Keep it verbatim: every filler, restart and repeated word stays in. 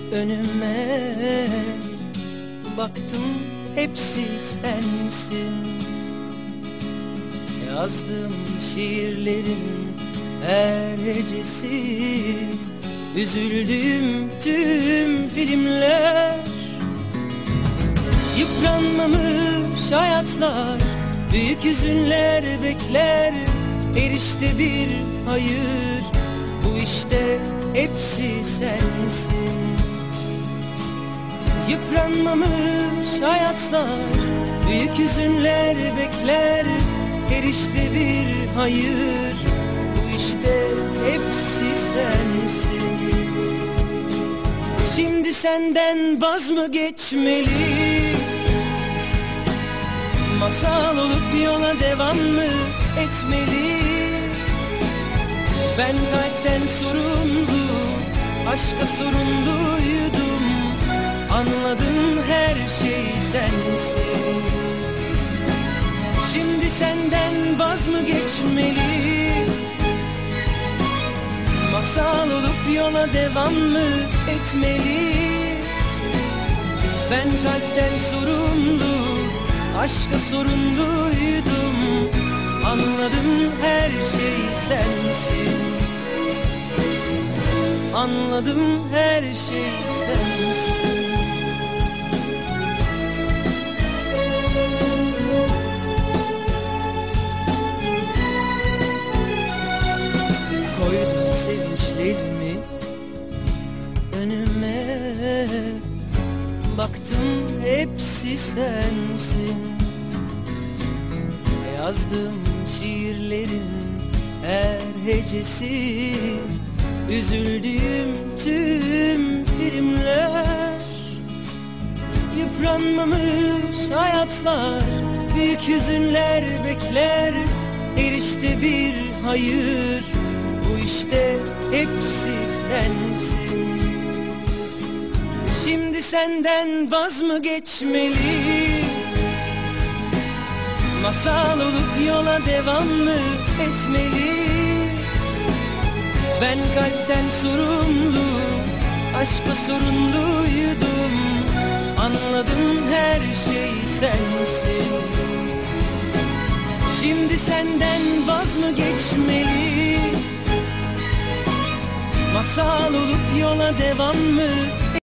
Önüme baktım, hepsi sensin. Yazdığım şiirlerin her hecesi, üzüldüğüm tüm filmler. Yıpranmamış hayatlar, büyük hüzünler bekler. Her işte bir hayır, bu işte hepsi sensin. Yıpranmamış hayatlar, büyük hüzünler bekler. Her işte bir hayır, bu işte hepsi sensin. Şimdi senden vaz mı geçmeli? Masal olup yola devam mı etmeli? Ben kalpten sorumlu, aşka sorumluydum. Anladım, her şey sensin. Şimdi senden vaz mı geçmeli? Masal olup yola devam mı etmeli? Ben kalpten sorumlu, aşka sorumluydum. Anladım, her şey sensin. Anladım, her şey sensin. Koydum sevinçlerimi önüme, baktım hepsi sensin. Yazdığım şiirlerin her hecesi, üzüldüğüm tüm filmler. Yıpranmamış hayatlar, büyük hüzünler bekler. Her işte bir hayır, bu işte hepsi sensin. Şimdi senden vaz mı geçmeli? Masal olup yola devam mı etmeli? Ben kalpten sorumlu, aşka sorumluydum. Anladım, her şey sensin. Şimdi senden vaz mı geçmeli? Masal olup yola devam mı